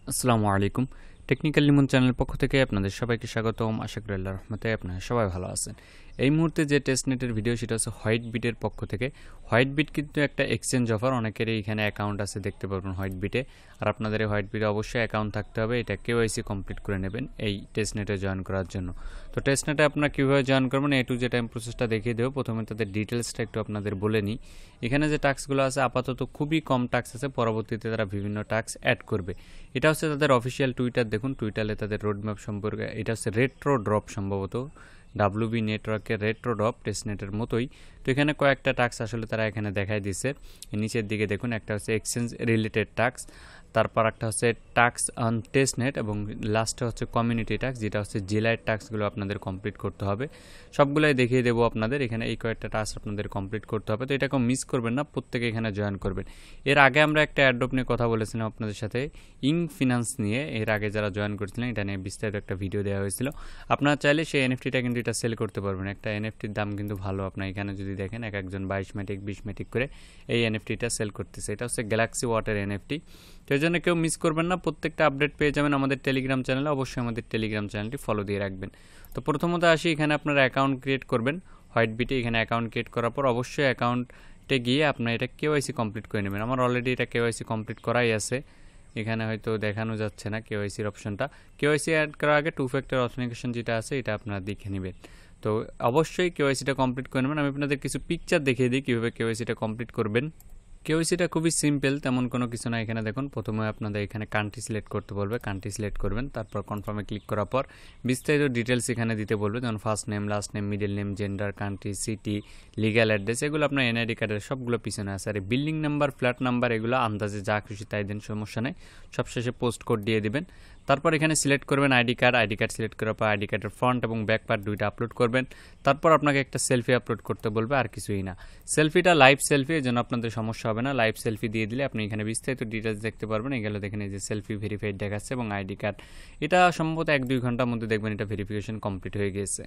আসসালামু আলাইকুম। টেকনিক্যাল লিমন চ্যানেলের পক্ষ থেকে আপনাদের সবাইকে স্বাগতম। আশা করি আল্লাহর রহমতে আপনারা সবাই ভালো আছেন। এই মুহূর্তে যে টেস্টনেটের ভিডিও সেটা হচ্ছে হোয়াইটবিটের পক্ষ থেকে। হোয়াইটবিট কিন্তু একটা এক্সচেঞ্জ অফার, অনেকেরই এখানে অ্যাকাউন্ট আছে দেখতে পারবেন হোয়াইটবিটে। আর আপনাদের এই হোয়াইটবিটে অবশ্যই অ্যাকাউন্ট থাকতে হবে, এটা কেওয়াইসি কমপ্লিট করে নেবেন এই টেস্টনেটে জয়েন করার জন্য। তো টেস্টনেটে আপনারা কীভাবে জয়েন করবেন এ টু জেড আমি প্রসেসটা দেখিয়ে দেবো। প্রথমে তাদের ডিটেলসটা একটু আপনাদের বলে নিই। এখানে যে টাস্কগুলো আছে আপাতত খুবই কম টাস্ক আছে, পরবর্তীতে তারা বিভিন্ন টাস্ক অ্যাড করবে। এটা হচ্ছে তাদের অফিসিয়াল টুইটার, দেখুন টুইটারে তাদের রোডম্যাপ সম্পর্কে। এটা হচ্ছে রেট্রো ড্রপ, সম্ভবত ডাব্লিউবি নেটওয়ার্কের রেট্রো ড্রপ টেস্টনেটের মতোই। তো এখানে কয়েকটা টাস্ক আসলে তারা এখানে দেখাই দিচ্ছে। নিচের দিকে দেখুন একটা হচ্ছে এক্সচেঞ্জ রিলেটেড টাস্ক, তারপর একটা হচ্ছে টাস্ক অন টেস্টনেট এবং লাস্টে হচ্ছে কমিউনিটি টাস্ক, যেটা হচ্ছে জেলার টাস্কগুলো আপনাদের কমপ্লিট করতে হবে। সবগুলাই দেখিয়ে দেবো আপনাদের। এখানে এই কয়েকটা টাস্ক আপনাদের কমপ্লিট করতে হবে, তো এটাকে মিস করবেন না, প্রত্যেকে এখানে জয়েন করবেন। এর আগে আমরা একটা অ্যাড্রপ নিয়ে কথা বলেছিলাম আপনাদের সাথে, ইং ফিনান্স নিয়ে। এর আগে যারা জয়েন করেছিলেন এটা নিয়ে বিস্তারিত একটা ভিডিও দেওয়া হয়েছিল। আপনারা চাইলে সেই এনএফটিটা কিন্তু এটা সেল করতে পারবেন। একটা এনএফটির দাম কিন্তু ভালো, আপনার এখানে যদি দেখেন এক একজন 22 মেটিক 20 মেটিক করে এই এনএফটিটা সেল করতেছে। এটা হচ্ছে গ্যালাক্সি ওয়াটার এনএফটি। তো এই জন্য কেউ মিস করবেন না, প্রত্যেকটা আপডেট পেয়ে যাবেন আমাদের টেলিগ্রাম চ্যানেলে। অবশ্যই আমাদের টেলিগ্রাম চ্যানেলটি ফলো দিয়ে রাখবেন। তো প্রথমত আসি, এখানে আপনারা অ্যাকাউন্ট ক্রিয়েট করবেন হোয়াইটবিটে। এখানে অ্যাকাউন্ট ক্রিয়েট করার পর অবশ্যই অ্যাকাউন্টে গিয়ে আপনার এটা কেওয়াইসি কমপ্লিট করে নেবেন। আমার অলরেডি এটা কেওয়াইসি কমপ্লিট করাই আছে, এখানে হয়তো দেখানো যাচ্ছে না কেওয়াইসির অপশনটা। কেওয়াইসি অ্যাড করার আগে 2 ফ্যাক্টর অথেন্টিকেশন যেটা আছে এটা আপনারা দেখে নেবেন। তো অবশ্যই কেওয়াইসিটা কমপ্লিট করে নেবেন। আমি আপনাদের কিছু পিকচার দেখিয়ে দিই কীভাবে কেওয়াইসিটা কমপ্লিট করবেন। কেওয়াইসিটা খুবই সিম্পল, তেমন কোনো কিছু না। এখানে দেখুন প্রথমে আপনাদের এখানে কান্ট্রি সিলেক্ট করতে বলবে, কান্ট্রি সিলেক্ট করবেন, তারপর কনফার্মে ক্লিক করার পর বিস্তারিত ডিটেলস এখানে দিতে বলবে, যেমন first name, last name, middle name, gender, country, city, legal address, এগুলো আপনার এনআইডি কার্ডের সবগুলো পিছনে আছে। আর বিল্ডিং নাম্বার, ফ্ল্যাট নাম্বার, এগুলো আন্দাজে যা খুশি তাই দেন, সমস্যা নেই। সবশেষে পোস্ট কোড দিয়ে দিবেন। তারপর এখানে সিলেক্ট করবেন আইডি কার্ড সিলেক্ট করার পর আইডি কার্ডের ফ্রন্ট এবং ব্যাক পার্ট দুইটা আপলোড করবেন। তারপর আপনাকে একটা সেলফি আপলোড করতে বলবে, আর কিছুই না। সেলফিটা লাইভ সেলফি, এর জন্য আপনাদের সমস্যা হবে না। লাইভ সেলফি দিয়ে দিলে আপনি এখানে বিস্তারিত ডিটেলস দেখতে পারবেন। এগুলো দেখেন এই যে সেলফি ভেরিফাইড দেখাচ্ছে এবং আইডি কার্ড। এটা সম্ভবত 1-2 ঘন্টার মধ্যে দেখবেন এটা ভেরিফিকেশন কমপ্লিট হয়ে গেছে।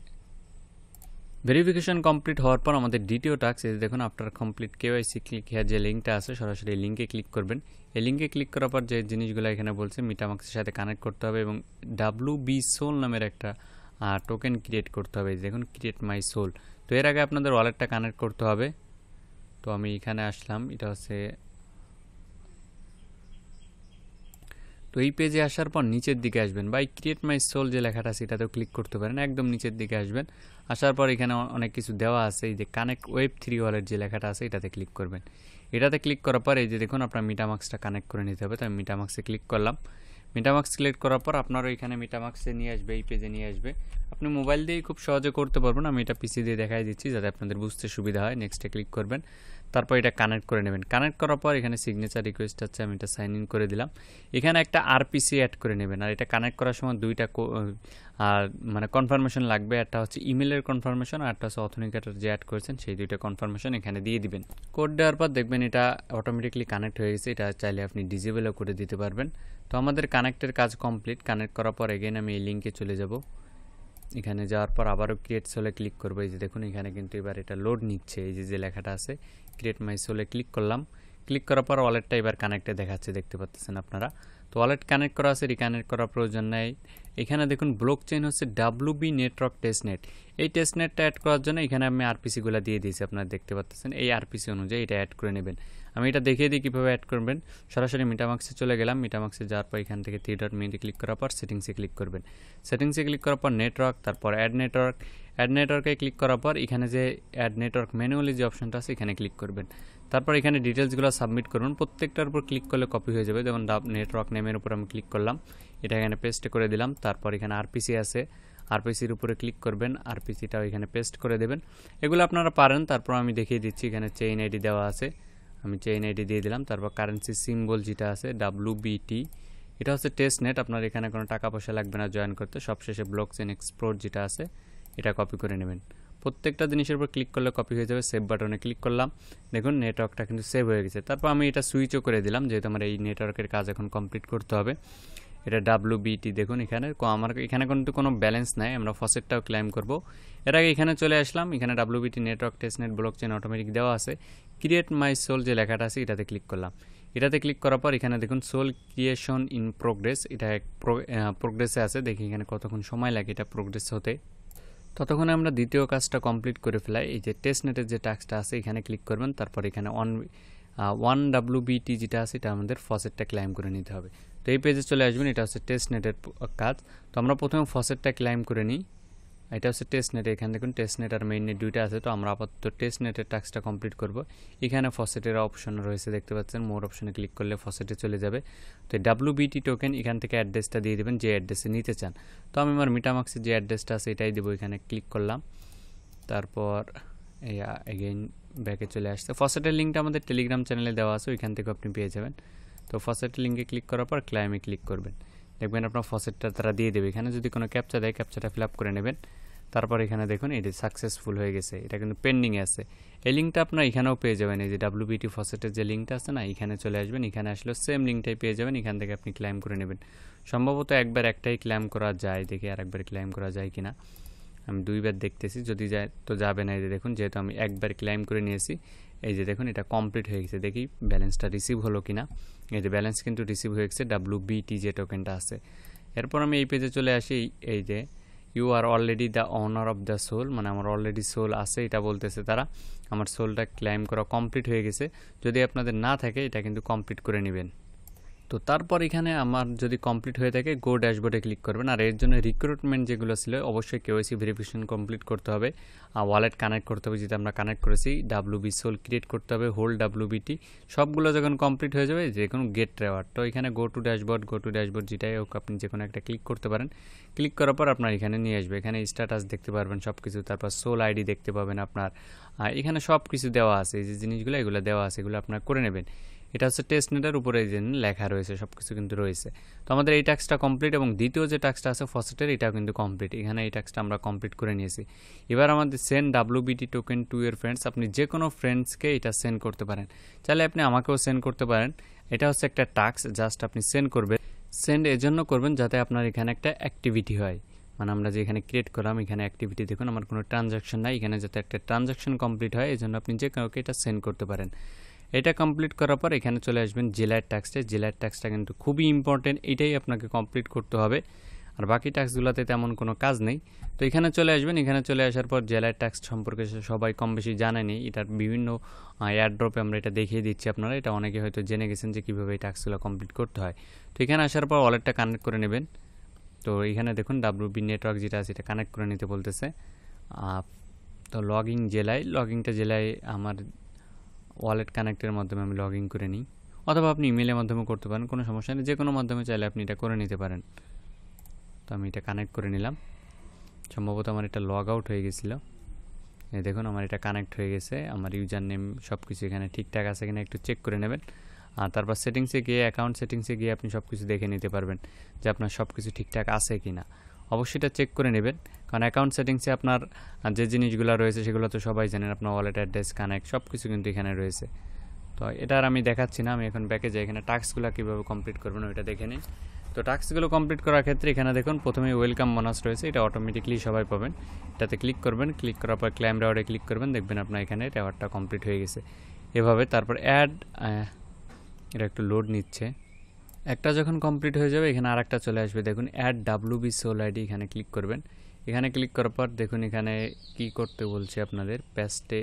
ভেরিফিকেশন কমপ্লিট হওয়ার পর আমাদের দ্বিতীয় টাস্ক, এই দেখুন after complete KYC click here, যে লিঙ্কটা আছে সরাসরি লিঙ্কে ক্লিক করবেন। এই লিঙ্কে ক্লিক করার পর যে জিনিসগুলো এখানে বলছে মিটামাক্সের সাথে কানেক্ট করতে হবে এবং WB সোল নামের একটা টোকেন ক্রিয়েট করতে হবে। দেখুন ক্রিয়েট মাই সোল। তো এর আগে আপনাদের ওয়ালেটটা কানেক্ট করতে হবে। তো আমি এখানে আসলাম, এটা হচ্ছে। তো এই পেজে আসার পর নিচের দিকে আসবেন, বা এই ক্রিয়েট মাই সোল যে লেখাটা আছে এটাতেও ক্লিক করতে পারেন। একদম নিচের দিকে আসবেন, আসার পর এখানে অনেক কিছু দেওয়া আছে। এই যে কানেক্ট Web3 ওয়ালেট যে লেখাটা আছে এটাতে ক্লিক করবেন। এটাতে ক্লিক করার পর এই যে দেখুন আপনার মিটামাক্সটা কানেক্ট করে নিতে হবে। তো আমি মিটামাক্সে ক্লিক করলাম। মিটামাক্স সিলেক্ট করার পর আপনারও এখানে মিটামাক্সে নিয়ে আসবে, এই পেজে নিয়ে আসবে। আপনি মোবাইল দিয়েই খুব সহজে করতে পারবেন, আমি এটা পিসি দিয়ে দেখাই দিচ্ছি যাতে আপনাদের বুঝতে সুবিধা হয়। নেক্সটে ক্লিক করবেন, তারপর এটা কানেক্ট করে নেবেন। কানেক্ট করার পর এখানে সিগনেচার রিকোয়েস্ট আছে, আমি এটা সাইন ইন করে দিলাম। এখানে একটা আরপিসি অ্যাড করে নেবেন। আর এটা কানেক্ট করার সময় দুইটা মানে কনফার্মেশন লাগবে, একটা হচ্ছে ইমেলের কনফার্মেশন আর একটা হচ্ছে অথেন্টিকেটর যে অ্যাড করেছেন সেই দুইটা কনফার্মেশন এখানে দিয়ে দিবেন। কোড দেওয়ার পর দেখবেন এটা অটোমেটিকলি কানেক্ট হয়ে গেছে। এটা চাইলে আপনি ডিজেবলও করে দিতে পারবেন। তো আমাদের কানেক্টের কাজ কমপ্লিট। কানেক্ট করার পর এগেন আমি এই লিঙ্কে চলে যাব। এখানে যাওয়ার পর আবারও ক্রিয়েট সোলে ক্লিক করবো। এই যে দেখুন এখানে কিন্তু এবার এটা লোড নিচ্ছে। এই যে লেখাটা আছে ক্রিয়েট মাই সোলে ক্লিক করলাম। ক্লিক করার পর ওয়ালেটটা এবার কানেক্টে দেখাচ্ছে, দেখতে পাচ্ছেন আপনারা। তো ওয়ালেট কানেক্ট করা আছে, রিকানেক্ট করার প্রয়োজন নেই। এখানে দেখুন ব্লক চেইন হচ্ছে WB নেটওয়ার্ক টেস্টনেট। এই টেস্টনেটটা অ্যাড করার জন্য এখানে আমি আরপিসিগুলো দিয়ে দিয়েছি, আপনারা দেখতে পাচ্ছেন। এই আরপিসি অনুযায়ী এটা অ্যাড করে নেবেন। আমি এটা দেখিয়ে দিই কীভাবে অ্যাড করবেন। সরাসরি মিটামাক্সে চলে গেলাম। মিটামাক্সে যাওয়ার পর এখান থেকে 3 ডট মেনুতে ক্লিক করার পর সেটিংসে ক্লিক করবেন। সেটিংসে ক্লিক করার পর নেটওয়ার্ক, তারপর অ্যাড নেটওয়ার্কে ক্লিক করার পর এখানে যে অ্যাড নেটওয়ার্ক ম্যানুয়ালি যে অপশনটা আছে এখানে ক্লিক করবেন। তারপর এখানে ডিটেলসগুলো সাবমিট করুন। প্রত্যেকটার উপর ক্লিক করলে কপি হয়ে যাবে। যেমন নেটওয়ার্ক নেমের উপর আমি ক্লিক করলাম, এটা এখানে পেস্ট করে দিলাম। তারপর এখানে আরপিসি আছে, আরপিসির উপরে ক্লিক করবেন, আরপিসিটাও এখানে পেস্ট করে দেবেন। এগুলো আপনারা পারেন। তারপর আমি দেখিয়ে দিচ্ছি, এখানে চেইন আইডি দেওয়া আছে, আমি চেইন আইডি দিয়ে দিলাম। তারপর কারেন্সি সিম্বল যেটা আছে WBT, এটা হচ্ছে টেস্টনেট। আপনার এখানে কোনো টাকা পয়সা লাগবে না জয়েন করতে। সবশেষে ব্লক চেইন এক্সপ্লোর যেটা আছে এটা কপি করে নেবেন। প্রত্যেকটা জিনিসের উপর ক্লিক করলে কপি হয়ে যাবে। সেভ বাটনে ক্লিক করলাম, দেখুন নেটওয়ার্কটা কিন্তু সেভ হয়ে গেছে। তারপর আমি এটা সুইচও করে দিলাম, যেহেতু আমার এই নেটওয়ার্কের কাজ এখন কমপ্লিট করতে হবে। এটা WBT দেখুন এখানে আমার এখানে কিন্তু কোনো ব্যালেন্স নাই, আমরা ফসেটটাও ক্লেম করব। এর আগে এখানে চলে আসলাম, এখানে WBT network testnet block chain automatic দেওয়া আছে। ক্রিয়েট মাই সোল যে লেখাটা আছে এটাতে ক্লিক করলাম। এটাতে ক্লিক করার পর এখানে দেখুন সোল ক্রিয়েশন ইন প্রোগ্রেস, এটা প্রোগ্রেসে আছে। দেখি এখানে কতক্ষণ সময় লাগে এটা প্রোগ্রেস হতে। ততক্ষণে আমরা দ্বিতীয় কাজটা কমপ্লিট করে ফেলাই। এই যে টেস্টনেটের যে টাস্কটা আছে এখানে ক্লিক করবেন, তারপর এখানে 1WBT যেটা আছে এটা আমাদের ফসেটটা ক্লাইম করে নিতে হবে। তো এই পেজে চলে আসবেন, এটা হচ্ছে টেস্টনেটের কাজ। তো আমরা প্রথমে ফসেটটা ক্লাইম করে নিই। এটা হচ্ছে টেস্টনেট, এখানে দেখুন টেস্টনেট আর মেইননেট দুইটা আছে। তো আমরা আপাতত টেস্টনেটের টাস্কটা কমপ্লিট করব। এখানে ফসেটের অপশন রয়েছে দেখতে পাচ্ছেন, মোর অপশনে ক্লিক করলে ফসেটে চলে যাবে। তো WBT টোকেন এখান থেকে অ্যাড্রেসটা দিয়ে দেবেন যে অ্যাড্রেসে নিতে চান। তো আমি আমার মিটামাক্সের যে অ্যাড্রেসটা আছে এটাই দেবো, এখানে ক্লিক করলাম। তারপর এগেইন ব্যাকে চলে আসছে। ফসেটের লিঙ্কটা আমাদের টেলিগ্রাম চ্যানেলে দেওয়া আছে, ওইখান থেকে আপনি পেয়ে যাবেন। তো ফসেটের লিঙ্কে ক্লিক করার পর ক্লাইমে ক্লিক করবেন, দেখবেন আপনার ফসেটটা তারা দিয়ে দেবে। এখানে যদি কোনো ক্যাপচা দেয় ক্যাপচাটা ফিল আপ করে নেবেন। তারপর এখানে দেখুন এটি সাকসেসফুল হয়ে গেছে, এটা কিন্তু পেন্ডিংয়ে আছে। এই লিঙ্কটা আপনার এখানেও পেয়ে যাবেন, এই যে WBT ফসেটের যে লিঙ্কটা আছে না, এখানে চলে আসবেন। এখানে আসলে সেম লিঙ্কটাই পেয়ে যাবেন, এখান থেকে আপনি ক্লাইম করে নেবেন। সম্ভবত একবার একটাই ক্লাইম করা যায়, দেখি আর একবার ক্লাইম করা যায় কিনা। আমি দুইবার দেখতেছি, যদি যায় তো যাবে না। এই যে দেখুন যেহেতু আমি একবার ক্লাইম করে নিয়েছি, এই যে দেখুন এটা কমপ্লিট হয়ে গেছে। দেখি ব্যালেন্সটা রিসিভ হলো কিনা। এই যে ব্যালেন্স কিন্তু রিসিভ হয়ে গেছে, WBT যে টোকেনটা আছে। এরপর আমি এই পেজে চলে আসি। এই যে you are already the owner of the soul, মানে আমার অলরেডি সোল আছে এটা বলতেছে তারা। আমার সোলটা ক্লাইম করা কমপ্লিট হয়ে গেছে। যদি আপনাদের না থাকে এটা কিন্তু কমপ্লিট করে নেবেন। তো তারপর এখানে আমার যদি কমপ্লিট হয়ে থাকে গো ড্যাশবোর্ডে ক্লিক করবেন। আর এর জন্য রিক্রুটমেন্ট যেগুলো ছিল অবশ্যই KYC ভেরিফিকেশন কমপ্লিট করতে হবে, ওয়ালেট কানেক্ট করতে হবে যেটা আমরা কানেক্ট করেছি, WB সোল ক্রিয়েট করতে হবে, হোল্ড WBT সবগুলো যখন কমপ্লিট হয়ে যাবে যে কোনো গেট রেওয়ার্ড। তো এখানে গো টু ড্যাশবোর্ড যেটাই হোক আপনি যে কোনো একটা ক্লিক করতে পারেন। ক্লিক করার পর আপনার এখানে নিয়ে আসবে, এখানে স্ট্যাটাস দেখতে পারবেন সব কিছু। তারপর সোল আইডি দেখতে পাবেন আপনার, এখানে সব কিছু দেওয়া আছে। এই যে জিনিসগুলো এগুলো দেওয়া আছে, এগুলো আপনার করে নেবেন। এটা হচ্ছে টেস্টনেটের উপরে যে লেখা রয়েছে সব কিছু কিন্তু রয়েছে। তো আমাদের এই টাস্কটা কমপ্লিট এবং দ্বিতীয় যে টাস্কটা আছে ফসেটের এটাও কিন্তু কমপ্লিট। এখানে এই টাস্কটা আমরা কমপ্লিট করে নিয়েছি। এবার আমাদের send WBT token to your friends, আপনি যে কোনো ফ্রেন্ডসকে এটা সেন্ড করতে পারেন, চাইলে আপনি আমাকেও সেন্ড করতে পারেন। এটা হচ্ছে একটা টাস্ক, জাস্ট আপনি সেন্ড করবেন। সেন্ড এজন্য করবেন যাতে আপনার এখানে একটা অ্যাক্টিভিটি হয়, মানে আমরা যে এখানে ক্রিয়েট করলাম এখানে অ্যাক্টিভিটি দেখুন আমার কোনো ট্রানজাকশন নাই, এখানে যাতে একটা ট্রানজাকশন কমপ্লিট হয় এজন্য আপনি যে কাউকে এটা সেন্ড করতে পারেন। এটা কমপ্লিট করার পর এখানে চলে আসবেন জেলার ট্যাক্সে। জেলার ট্যাক্সটা কিন্তু খুবই ইম্পর্টেন্ট, এটাই আপনাকে কমপ্লিট করতে হবে। আর বাকি ট্যাক্সগুলোতে তেমন কোনো কাজ নেই। তো এখানে চলে আসবেন, এখানে চলে আসার পর জেলার ট্যাক্স সম্পর্কে সবাই কম বেশি জানেনি। এটার বিভিন্ন এয়ারড্রপে আমরা এটা দেখিয়ে দিচ্ছি আপনারা, এটা অনেকে হয়তো জেনে গেছেন যে কীভাবে এই ট্যাক্সগুলো কমপ্লিট করতে হয়। তো এখানে আসার পর ওয়ালেটটা কানেক্ট করে নেবেন। তো এখানে দেখুন WB নেটওয়ার্ক যেটা আছে এটা কানেক্ট করে নিতে বলতেছে। তো লগিংটা জেলায় আমার ওয়ালেট কানেক্টের মাধ্যমে আমি লগ ইন করে নিই, অথবা আপনি ইমেলের মাধ্যমে করতে পারেন, কোনো সমস্যা নেই। যে কোনো মাধ্যমে চাইলে আপনি এটা করে নিতে পারেন। তো আমি এটা কানেক্ট করে নিলাম। সম্ভবত আমার এটা লগ আউট হয়ে গেছিলো। এই দেখুন আমার এটা কানেক্ট হয়ে গেছে, আমার ইউজার নেম সব কিছু এখানে ঠিকঠাক আছে কিনা একটু চেক করে নেবেন। আর তারপর সেটিংসে গিয়ে অ্যাকাউন্ট সেটিংসে গিয়ে আপনি সব কিছু দেখে নিতে পারবেন যে আপনার সব কিছু ঠিকঠাক আছে কিনা। অবশ্যই এটা চেক করে নেবেন, কারণ অ্যাকাউন্ট সেটিংসে আপনার যে জিনিসগুলো রয়েছে সেগুলো তো সবাই জানেন, আপনার ওয়ালেট অ্যাড্রেস কানেক্ট সব কিছু কিন্তু এখানে রয়েছে। তো এটা আর আমি দেখাচ্ছি না, আমি এখন ব্যাকে যাই, এখানে টাস্কগুলো কীভাবে কমপ্লিট করবেন ওইটা দেখে নিই। তো টাস্কগুলো কমপ্লিট করার ক্ষেত্রে এখানে দেখুন প্রথমে ওয়েলকাম বোনাস রয়েছে, এটা অটোমেটিকলি সবাই পাবেন। এটাতে ক্লিক করবেন, ক্লিক করার পর ক্লাইম রেওয়ার্ডে ক্লিক করবেন, দেখবেন আপনার এখানে রেওয়ার্ডটা কমপ্লিট হয়ে গেছে এভাবে। তারপর এটা একটু লোড নিচ্ছে, একটা যখন কমপ্লিট হয়ে যাবে এখানে আরেকটা চলে আসবে, দেখুন অ্যাড WB সোল আইডি, এখানে ক্লিক করবেন। এখানে ক্লিক করার পর দেখুন এখানে কি করতে বলছে আপনাদের পেস্টে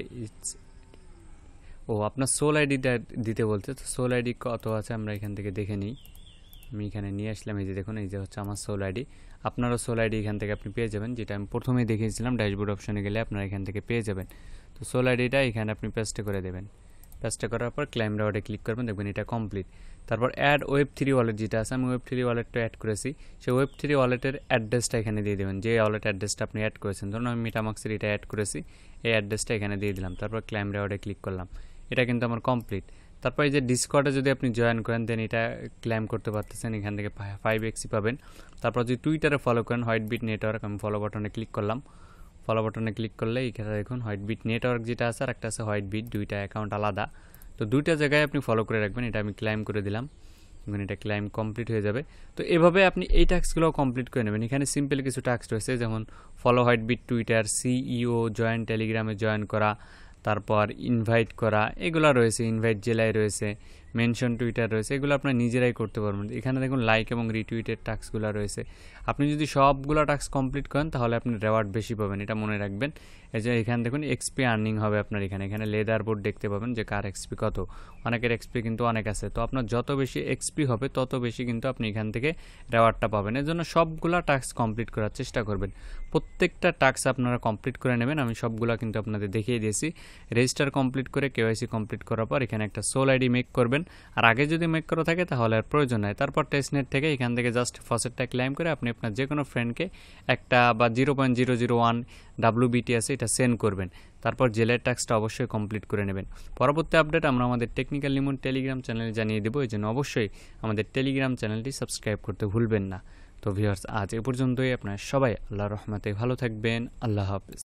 আপনার সোল আইডিটা দিতে বলছে। তো সোল আইডি কত আছে আমরা এখান থেকে দেখে নিই। আমি এখানে নিয়ে আসলাম, এই যে দেখুন এই যে হচ্ছে আমার সোল আইডি। আপনারও সোল আইডি এখান থেকে আপনি পেয়ে যাবেন, যেটা আমি প্রথমেই দেখিয়েছিলাম, ড্যাশবোর্ড অপশনে গেলে আপনারা এখান থেকে পেয়ে যাবেন। তো সোল আইডিটা এখানে আপনি পেস্টে করে দেবেন। পেস্টে করার পর ক্লাইম রেওয়ার্ডে ক্লিক করবেন, দেখবেন এটা কমপ্লিট। তারপর অ্যাড Web3 ওয়ালেট যেটা আছে, আমি Web3 ওয়ালেটটা অ্যাড করেছি, সেই Web3 ওয়ালেটের অ্যাড্রেসটা এখানে দিয়ে দেবেন, যে ওয়ালেট অ্যাড্রেসটা আপনি অ্যাড করেছেন। ধরুন আমি মিটামাক্সের এটা অ্যাড করেছি, এই অ্যাড্রেসটা এখানে দিয়ে দিলাম, তারপর ক্লাইম রেওয়ার্ডে ক্লিক করলাম। এটা কিন্তু আমার কমপ্লিট। তারপর এই যে ডিসকর্ডে যদি আপনি জয়েন করেন দেন এটা ক্লেম করতে পারতেছেন, এখান থেকে 5x পাবেন। তারপর যদি টুইটারে ফলো করেন WhiteBit নেটওয়ার্ক, আমি ফলো বাটনে ক্লিক করলাম। ফলো বাটনে ক্লিক করলে এখানে দেখুন WhiteBit নেটওয়ার্ক যেটা আছে আর একটা আছে WhiteBit, দুইটা অ্যাকাউন্ট আলাদা। তো দুইটা জায়গায় আপনি ফলো করে রাখবেন। এটা আমি ক্লাইম করে দিলাম, এখন এটা ক্লাইম কমপ্লিট হয়ে যাবে। তো এভাবে আপনি এই টাস্কগুলো কমপ্লিট করে নেবেন। এখানে সিম্পল কিছু টাস্ক রয়েছে, যেমন follow WhiteBit Twitter, CEO join টেলিগ্রামে জয়েন করা, তারপর ইনভাইট করা, এগুলো রয়েছে। ইনভাইট জেলায় রয়েছে, মেনশন টুইটার রয়েছে, এগুলো আপনারা নিজেরাই করতে পারবেন। এখানে দেখুন লাইক এবং রিটুইটের টাস্কগুলো রয়েছে। আপনি যদি সবগুলো টাস্ক কমপ্লিট করেন তাহলে আপনি রেওয়ার্ড বেশি পাবেন, এটা মনে রাখবেন। এই যে এখানে দেখুন এক্সপি আর্নিং হবে আপনার, এখানে লেদার বোর্ড দেখতে পাবেন যে কার এক্সপি কত। অনেকের এক্সপি কিন্তু অনেক আছে, তো আপনার যত বেশি এক্সপি হবে তত বেশি কিন্তু আপনি এখান থেকে রেওয়ার্ডটা পাবেন। এর জন্য সবগুলা টাস্ক কমপ্লিট করার চেষ্টা করবেন। প্রত্যেকটা টাস্ক আপনারা কমপ্লিট করে নেবেন। আমি সবগুলা কিন্তু আপনাদের দেখিয়ে দিয়েছি। রেজিস্টার কমপ্লিট করে কেওয়াইসি কমপ্লিট করার পর এখানে একটা সোল আইডি মেক করবেন। আর আগে যদি মেক করা থাকে তাহলে আর প্রয়োজন নাই। তারপর টেস্টনেট থেকে এখান থেকে জাস্ট ফসেটটা ক্লাইম করে আপনি আপনার যে কোনো ফ্রেন্ডকে একটা বা 0.001 WBT আছে এটা সেন্ড করবেন। তারপর জেলের টাস্কটা অবশ্যই কমপ্লিট করে নেবেন। পরবর্তী আপডেট আমরা আমাদের টেকনিক্যাল লিমন টেলিগ্রাম চ্যানেলে জানিয়ে দেবো, এই জন্য অবশ্যই আমাদের টেলিগ্রাম চ্যানেলটি সাবস্ক্রাইব করতে ভুলবেন না। তো ভিউয়ার্স, আজ এ পর্যন্তই। আপনারা সবাই আল্লাহর রহমতে ভালো থাকবেন। আল্লাহ হাফেজ।